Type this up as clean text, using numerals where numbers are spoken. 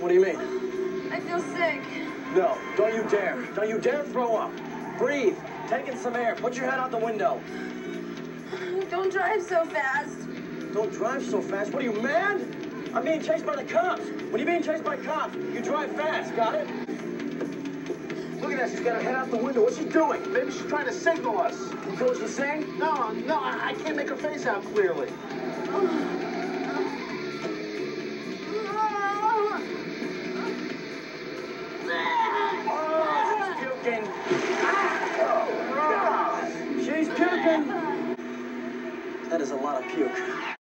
What do you mean? I feel sick. No, don't you dare. Don't you dare throw up. Breathe. Take in some air. Put your head out the window. Don't drive so fast. Don't drive so fast. What are you, mad? I'm being chased by the cops. When you're being chased by cops, you drive fast. Got it? Look at that. She's got her head out the window. What's she doing? Maybe she's trying to signal us. You know what she's saying? No, I can't make her face out clearly. She's puking. That is a lot of puke.